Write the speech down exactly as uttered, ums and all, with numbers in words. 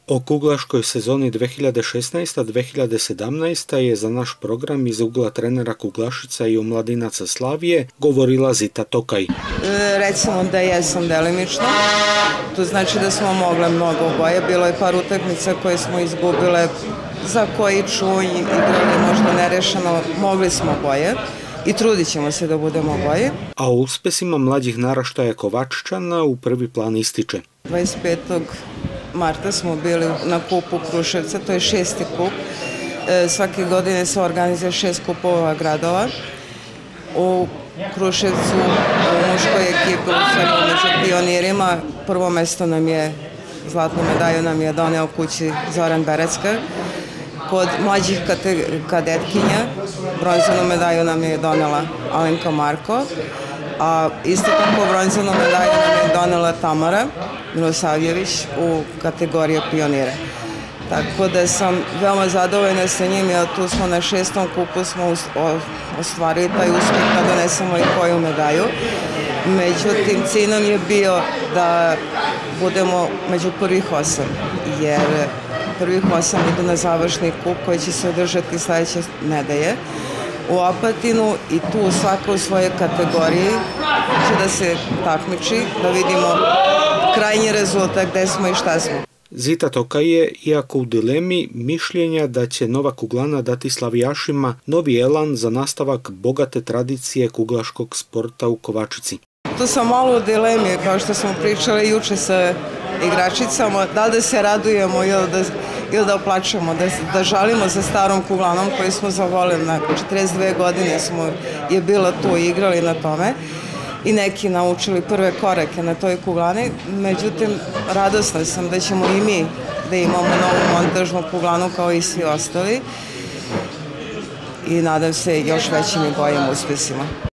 O kuglaškoj sezoni dve hiljade šesnaesta dve hiljade sedamnaesta je za naš program iz ugla trenera kuglašica i omladinaca Slavije govorila Zita Tokaj. E, recimo da jesam delimično, to znači da smo mogle mnogo boje, bilo je par utakmica koje smo izgubile, za koji čuj igrali možda nerešeno, mogli smo boje i trudit ćemo se da budemo boje. A o uspesima mlađih naraštaja Kovačičana u prvi plan ističe. dvadeset petog marta smo bili na kupu Kruševca, to je šesti kup. E, svake godine se organizuje šest kupova gradova. U Kruševcu, u muškoj ekipi, u među pionirima, prvo mesto nam je, zlatnu medalju nam je doneo kući Zoran Berecka. Kod mlađih kadetkinja, bronzanu medalju nam je donela Alenka Marko, a isto tako bronzanu medalju nam je donela Tamara Milosavljević u kategoriji pionira. Tako da sam veoma zadovoljna sa njim, jer tu smo na šestom kupu smo ostvarili taj uspjeh da donesemo i koju medalju. Međutim, cilj nam je bio da budemo među prvih osam, jer prvih osam idu na završni kup koji će se održati sledeće nedelje u Apatinu i tu svako u svojoj kategoriji će da se takmiči, da vidimo krajnji rezultat gde smo i šta smo. Zita Tokaj je, iako u dilemi, mišljenja da će nova kuglana dati slavijašima novi elan za nastavak bogate tradicije kuglaškog sporta u Kovačici. Tu sam malo u dilemi, kao što smo pričali juče sa igračicama, da li da se radujemo ili da, ili da oplačemo, da, da žalimo za starom kuglanom koju smo zavolili. Nakon četrdeset dve godine smo je bila tu i igrali na tome i neki naučili prve korake na toj kuglani. Međutim, radosna sam da ćemo i mi da imamo novu montažnu kuglanu kao i svi ostali i nadam se još većim i boljim uspesima.